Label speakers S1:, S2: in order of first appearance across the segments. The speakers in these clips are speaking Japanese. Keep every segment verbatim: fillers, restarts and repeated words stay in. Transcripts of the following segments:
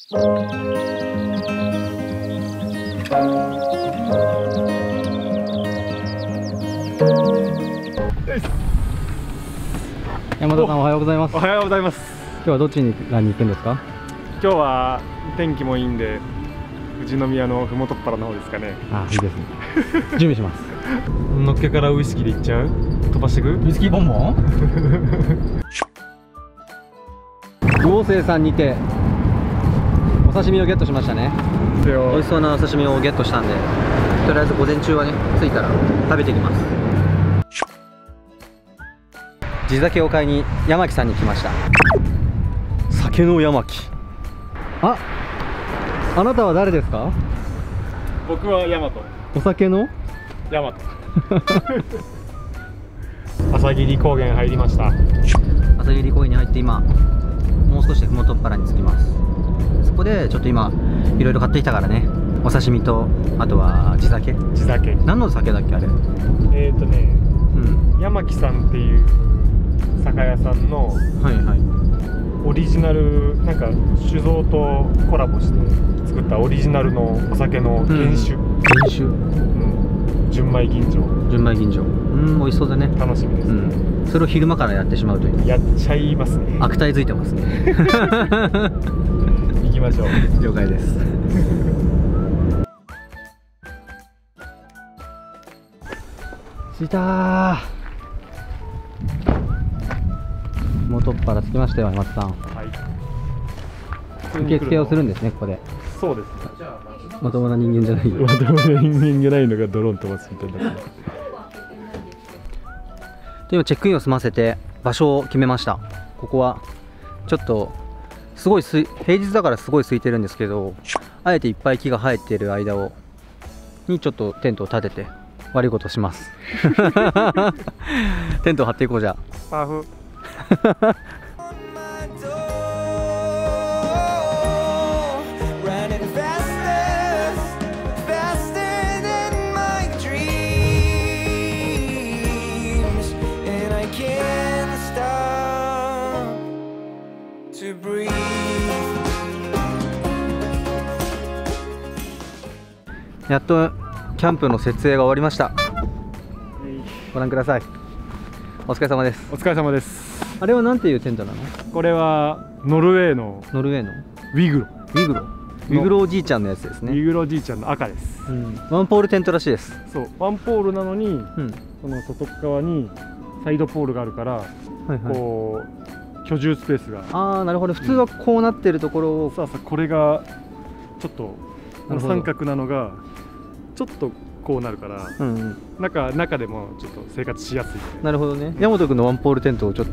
S1: 山田さん、おはようございます。
S2: おはようございます。
S1: 今日はどっちにランに行くんですか？
S2: 今日は天気もいいんで富士宮のふもとっぱらの方ですかね。
S1: あ、いいですね。準備します。
S2: のっけからウイスキーでいっちゃう？飛ばしていく？
S1: ウイスキーボンボン？魚清さんにてお刺身をゲットしましたね。美味しそうなお刺身をゲットしたんで、とりあえず午前中はね、着いたら食べてきます。地酒を買いに山木さんに来ました。酒の山木。あ、あなたは誰ですか？
S2: 僕は大和。
S1: お酒の
S2: 大和。朝霧高原入りました。
S1: 朝霧高原に入って今もう少しでふもとっぱらに着きます。そこでちょっと今いろいろ買ってきたからね、お刺身とあとは地酒。
S2: 地酒。何
S1: の酒だっけあれ？
S2: えっとね、うん、山木さんっていう酒屋さんの、はいはい、オリジナル、なんか酒造とコラボして作ったオリジナルのお酒の原酒、うん、原酒、うん、純米吟醸。純米吟醸、うん、美味しそうだね。楽しみです、うん、それを昼間からやってしまうという。やっちゃいますね。悪態づいてますね。行きましょう。了解です。着いたー。ふもとっぱら着きましたよ、山田さん。はい。受付をするんですね、ここで。そうです。まともな人間じゃないよ。まともな人間じゃないのがドローン飛ばすみたいな。で今チェックインを済ませて場所を決めました。ここはちょっとすごいす平日だからすごい空いてるんですけど、あえていっぱい木が生えている間をにちょっとテントを立てて悪いことします。テントを張っていこう。じゃあパフ。やっとキャンプの設営が終わりました。ご覧ください。お疲れ様です。お疲れ様です。あれはなんていうテントなの？これはノルウェーのノルウェーのウィグロ。ウィグロ。ウィグロおじいちゃんのやつですね。ウィグロおじいちゃんの赤です。うん、ワンポールテントらしいです。そう、ワンポールなのに、うん、その外側にサイドポールがあるから、はいはい、こう居住スペースが。ああ、なるほど。普通はこうなってるところを、うん、さあさあこれがちょっと三角なのがちょっとこうなるから、うん、うん、中中でもちょっと生活しやすい。なるほどね。山本君のワンポールテントをちょっと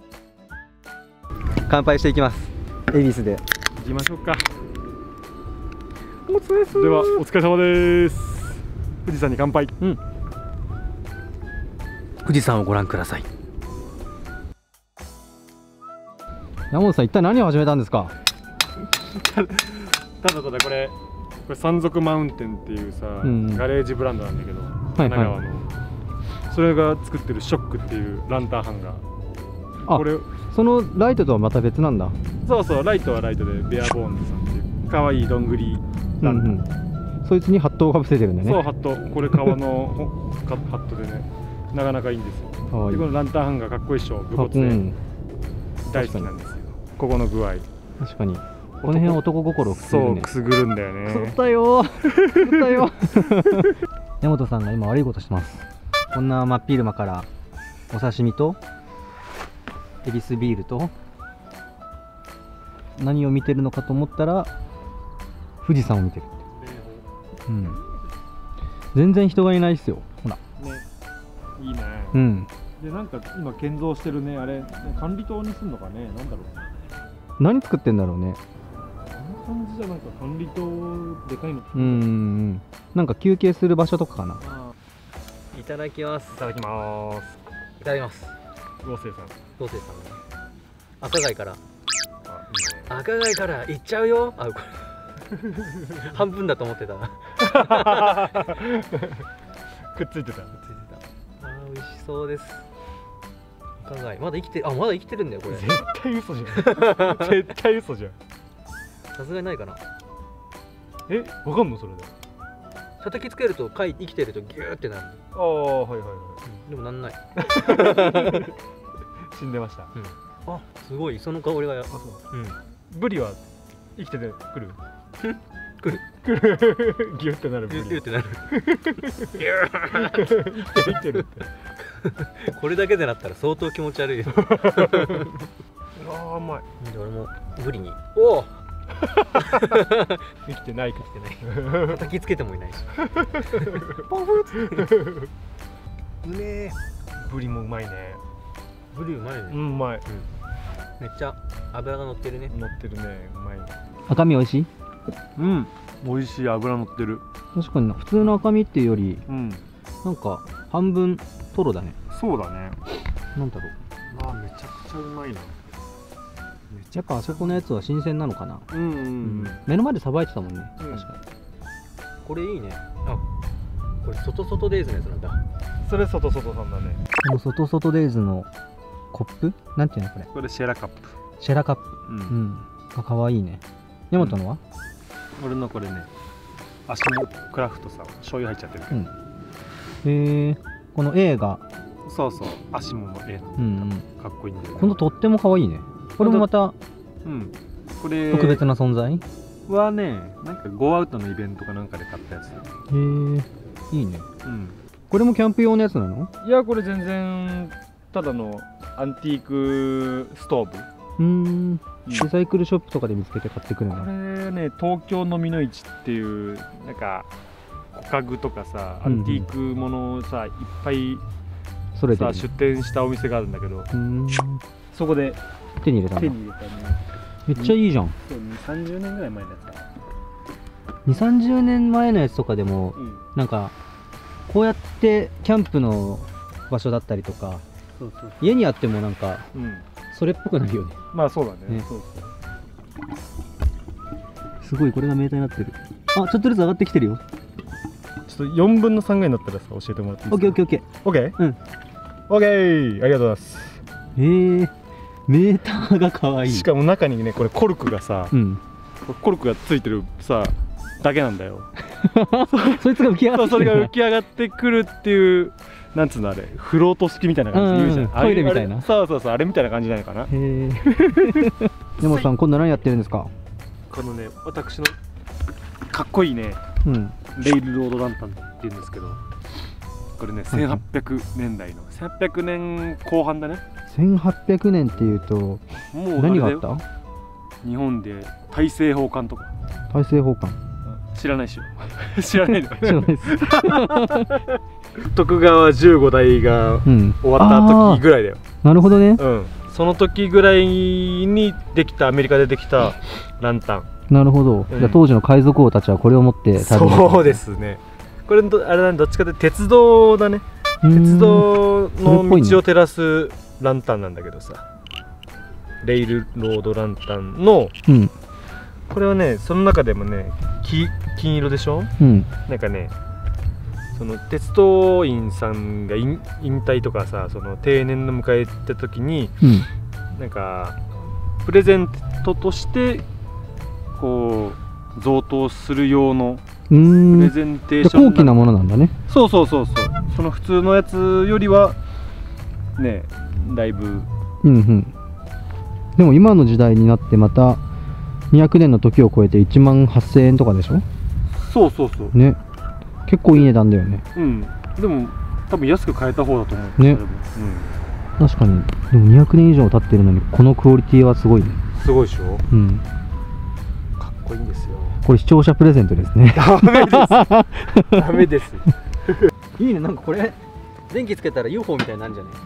S2: 乾杯していきます。恵比寿で行きましょうか。お疲れ様です。ではお疲れ様です。富士山に乾杯。うん、富士山をご覧ください。山本さん、一体何を始めたんですか？ただただこれこれ山賊マウンテンっていうさ、うん、ガレージブランドなんだけど、神奈川の、それが作ってるショックっていうランタンハンガー。あ、これそのライトとはまた別なんだ。そうそう、ライトはライトでベアボーンズさんっていうかわいいどんぐりランタン、うんうん、そいつにハットをかぶせてるんだね。そう、ハット、これ革のハットでね、なかなかいいんですよ。でこのランタンハンガーかっこいいっしょ。武骨で、うん、大好きなんですよ。ここの具合。確かにこの辺男心をくすぐるね。そう、くすぐるんだよね。くすったよー。くすったよ。山本さんが今悪いことしてます。こんな真っ昼間からお刺身とエビスビールと何を見てるのかと思ったら富士山を見てる。うん。全然人がいないっすよ。ほら。ね。いいね。うん。でなんか今建造してるね、あれ管理棟にすんのかね。なんだろう。何作ってんだろうね。こんな感じじゃなんか管理棟でかいの。うん、なんか休憩する場所とかかな。いただきます。いただきます。いただきます。合成さん。合成さんね。赤貝から。あ、いいね。赤貝から行っちゃうよ。あ、これ半分だと思ってた。くっついてた。くっついてた。あ、美味しそうです。赤貝まだ生きて、あ、まだ生きてるんだよこれ。絶対嘘じゃん。絶対嘘じゃん。
S1: さすがにないかな。
S2: え、わかんのそれで。
S1: 叩きつけると貝生きてるとギューってなる。
S2: ああ、はいはいはい。
S1: でもなんない。
S2: 死んでました。
S1: あ、すごい、その香りが。あ、そう。
S2: ブリは生きててくる。
S1: くる。
S2: くる。ギュってなる。
S1: ギュってなる。
S2: ギュー。生きてるって。
S1: これだけでなったら相当気持ち悪いよ。
S2: ああ、うまい。
S1: 俺もブリに。おお。
S2: 生きてないか。
S1: 生きてない。叩きつけてもいないし。ポフッ。うめえ。
S2: ブリもうまいね。
S1: ブリうまいね。
S2: うん、うまい。
S1: めっちゃ脂が乗ってるね。
S2: 乗ってるね。うまい。
S1: 赤身美味しい？
S2: うん。美味しい。脂乗ってる。
S1: 確かに普通の赤身っていうより、うん、なんか半分トロだね。
S2: そうだね。
S1: なんだろう。
S2: ああ、めちゃくちゃうまいな。
S1: やっぱあそこのやつは新鮮なのかな。
S2: うんうんうん。
S1: 目の前でさばいてたもんね。確かに。これいいね。あ、これ外外デイズのやつなんだ。
S2: それ外外さんだね。
S1: この外外デイズのコップ？なんていうのこれ？
S2: これシェラカップ。
S1: シェラカップ。うん。あ、かわいいね。ヤマトのは？
S2: 俺のこれね、足のクラフトさ、醤油入っちゃってるけど。
S1: へえ。この A が。
S2: そうそう。足もの A。うん。かっこいいんだよ。
S1: このとってもかわいいね。これもまた。
S2: うん。これ。
S1: 特別な存在？
S2: はね、なんかゴーアウトのイベントかなんかで買ったやつ。へ
S1: え。いいね。
S2: うん。
S1: これもキャンプ用のやつなの？
S2: いや、これ全然ただのアンティークストーブ。
S1: うーん。リサイクルショップとかで見つけて買ってくるの。
S2: これね、東京のみの市っていうなんか小家具とかさ、アンティークものをさ、いっぱいさ出店したお店があるんだけど、そこで
S1: 手に入れたの。手に入れたね。めっちゃいいじゃん。
S2: そう、に、さんじゅうねんぐらい前のやつかな。
S1: に、さんじゅうねんまえのやつとかでも、うん、なんかこうやってキャンプの場所だったりとか、そうそうそう、家にあってもなんか、うん、それっぽくなるよね。
S2: まあそうだね。ね、そうそう。
S1: すごい、これがメーターになってる。あ、ちょっとずつ上がってきてるよ。
S2: ちょっとよんぶんのさんぐらいになったらさ、教えてもらっていいですか？
S1: オッケーオッケーオッケー。
S2: オッケー？うん。オッケー、ありがとうございます。
S1: えー、メーターが可愛い。
S2: しかも中にね、これコルクがさ、うん、コルクがついてるさだけなんだよ。
S1: そいつが浮き上がってくる。
S2: そう、それが浮き上がってくるっていう、なんつうのあれ、フロート式みたいな感じで言うじゃん。
S1: トイレみたいな。
S2: そうそうそう、あれみたいな感じなのかな。へえ。
S1: 山本さん、今度何やってるんですか？
S2: このね、私のかっこいいね、うん、レイルロードランタンっていうんですけど、これね、せんはっぴゃくねんだいのせんはっぴゃくねんこう半だね。
S1: せんはっぴゃくねんっていうと、もう何があった？
S2: 日本で大政奉還とか。
S1: 大政奉還
S2: 知らないでしょ。知らないの？
S1: 知らないです。
S2: 徳川じゅうごだいが終わった時ぐらいだよ。
S1: なるほどね。
S2: うん。その時ぐらいにできた、アメリカでできたランタン。
S1: なるほど。うん、じゃあ当時の海賊王たちはこれを持って
S2: 旅に。そうですね。これあれだね、どっちかというと鉄道だね。鉄道の道を照らすランタンなんだけどさ。レイルロードランタンの、うん、これはね、その中でもね、金色でしょ、うん、なんかね、その鉄道員さんが引退とかさ、その定年の迎えた時に、うん、なんかプレゼントとしてこう贈答する用のプレゼンテーション、
S1: 高貴なものなんだね。
S2: そうそうそうそう。その普通のやつよりはね、だいぶ、うんうん、
S1: でも今の時代になってまたにひゃくねんの時を超えていちまんはっせんえんとかでしょ。
S2: そうそうそう
S1: ね、結構いい値段だよね。
S2: うん。でも多分安く買えた方だと思うね。うん、
S1: 確かに。でもにひゃくねん以上経ってるのにこのクオリティはすごいね。
S2: すごいでしょ。うん。かっこいいんですよ。こ
S1: れ視聴者プレゼントですね。
S2: ダメです。ダメです。
S1: いいね、なんかこれ電気つけたら ユーフォー みたいになるんじゃね。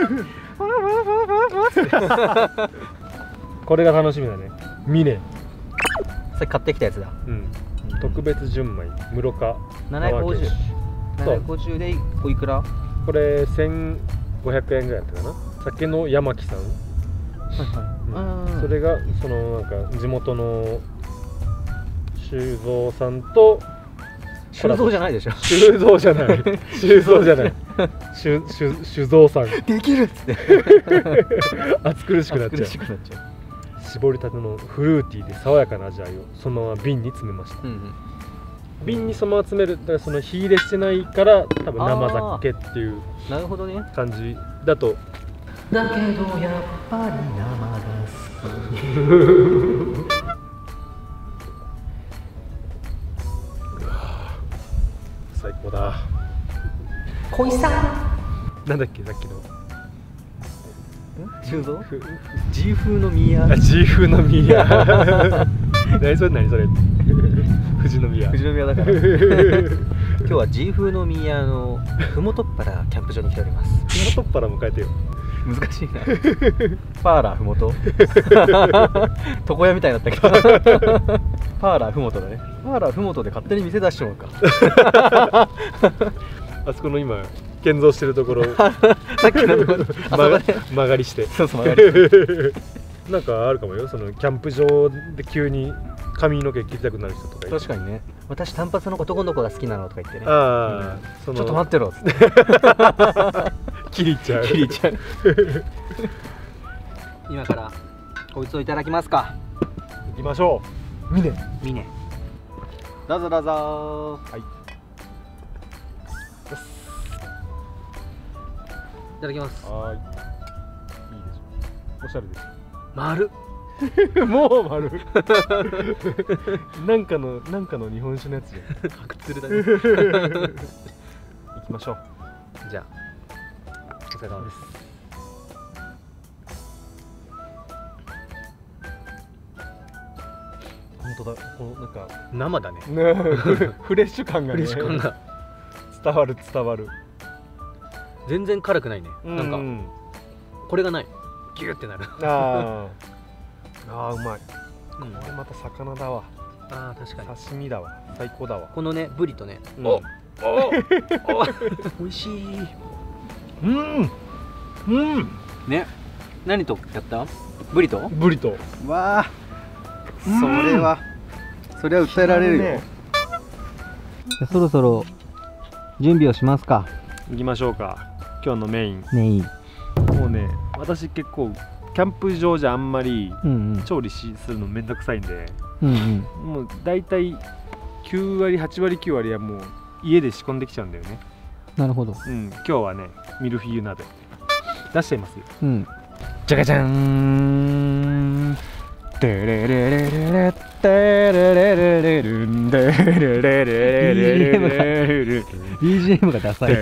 S2: これが楽しみだね。ミネ。
S1: さっき買ってきたやつだ。
S2: うん。特別純米室賀
S1: ななひゃくごじゅう。ななひゃくごじゅうでおいくら？
S2: これせんごひゃくえんぐらいだったかな。酒の山木さん。はいはい。うん、それがそのなんか地元の修造さんと。
S1: 修造じゃないでしょ。
S2: 修造じゃない。修造じゃない。修修修造さん。
S1: できるっつって。
S2: 暑苦しくなっちゃう。 搾りたてのフルーティーで爽やかな味わいをそのまま瓶に詰めました。うんうん、瓶にそのまま詰める、だからその火入れしてないから多分生酒っていう
S1: なるほどね
S2: 感じだと。
S1: だけどやっぱり生が好き
S2: 最高だ。
S1: 小井さん
S2: なんだっけさっきの
S1: 修造 G 風の宮。
S2: あ G 風の宮何それ何それ富士宮
S1: 富士宮だから今日は G 風の宮のふもとっぱらキャンプ場に来ております。
S2: ふもとっぱらも変えてよ。
S1: 難しいなパーラーふもと床屋みたいになったけどパーラーふもとだね。パーラーふもとで勝手に店出してもらうか
S2: あそこの今建造してるところ
S1: さっきのところ
S2: 曲がりして
S1: そうそう曲がりして
S2: なんかあるかもよ、そのキャンプ場で急に髪の毛切りたくなる人とか。
S1: 確かにね。私単発の男の子が好きなのとか言ってね。
S2: ああ、
S1: ちょっと待ってろっつって
S2: 切りちゃう
S1: 切りちゃう今からこいつをいただきますか。
S2: 行きましょう。ミネ
S1: ミネどうぞどうぞ。
S2: はい、い
S1: ただきます。
S2: はい、いいでしょ。おしゃれです。
S1: 丸
S2: もう丸なんかのなんかの日本酒のやつじゃん。
S1: 白鶴だね
S2: 行きましょう。
S1: じゃあお疲れ様です。
S2: 本当だ、このなんか
S1: 生だね
S2: フレッシュ感がね、
S1: フレッシュ感が
S2: 伝わる伝わる。
S1: 全然辛くないね。
S2: うん、
S1: なんかこれがないギューってなる
S2: ああーうまい、
S1: うん、
S2: これまた魚だわ。
S1: あー確かに
S2: 刺身だわ。最高だわ。
S1: このねブリとね、
S2: うん、おお
S1: 美味しい。
S2: うんうん
S1: ね。何とやった？ブリと
S2: ブリと。
S1: わあ、それはそれは訴えられるよ、ね、そろそろ準備をしますか。
S2: 行きましょうか。今日のメイン
S1: メイン
S2: もうね、私結構キャンプ場じゃあんまり調理しするのめんどくさいんで、うんうん、もうだいたいきゅうわりはちわりきゅうわりはもう家で仕込んできちゃうんだよね。
S1: なるほど、
S2: うん、今日はねミルフィーユ鍋出しちゃいますよ。
S1: うん、じゃがじゃーん。テレレレレレテレレレレルンテレレレレレレル ビージーエム がダサい。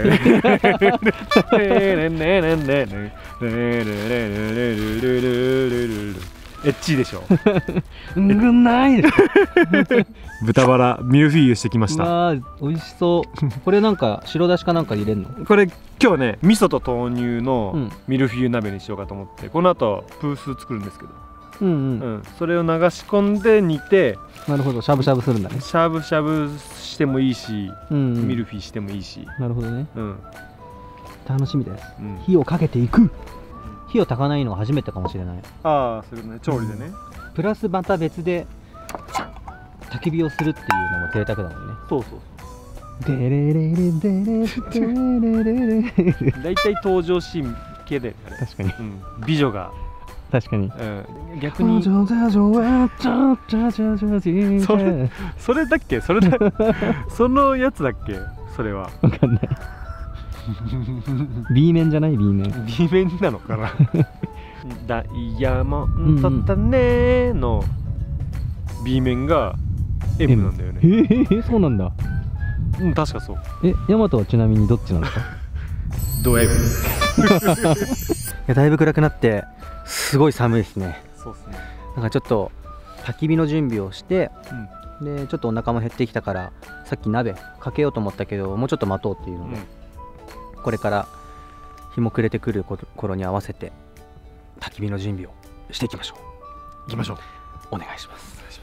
S2: エッチでしょ。
S1: うんないでしょ。
S2: 豚バラミルフィーユしてきました。
S1: わー美味しそう。これなんか白だしかなんか入れるの？
S2: これ今日ね味噌と豆乳のミルフィーユ鍋にしようかと思って、この後プース作るんですけど、うんうんうん、それを流し込んで煮て。
S1: なるほど、しゃぶしゃぶするんだね。
S2: しゃぶしゃぶしてもいいし、うんうん、ミルフィーしてもいいし。
S1: なるほどね、うん、楽しみです、うん、火をかけていく。火を焚かないのが初めてかもしれない。
S2: ああ、それね、調理でね、
S1: うん、プラスまた別で焚き火をするっていうのも贅沢だもんね。
S2: そうそう
S1: そう。デレレレデレデレレレ。
S2: だいたい登場シーン系で、
S1: 確かに、
S2: うん、美女が
S1: 確かに、
S2: うん、逆にそれそれだっけ、それだそのやつだっけ、それは
S1: 分かんないB 面じゃない B 面
S2: B 面なのかなダイヤモンドだねの B 面が M なんだよね。
S1: ええ、そうなんだ。
S2: うん、確かそう。
S1: え、ヤマトはちなみにどっちなんですか？
S2: ド M い
S1: や、だいぶ暗くなってすごい寒いですね。
S2: そうですね。
S1: なんかちょっと焚き火の準備をして、うん、でちょっとお腹も減ってきたからさっき鍋かけようと思ったけどもうちょっと待とうっていうので、うん、これから日も暮れてくる頃に合わせて焚き火の準備をしていきましょう。
S2: 行きましょう。
S1: お願いします。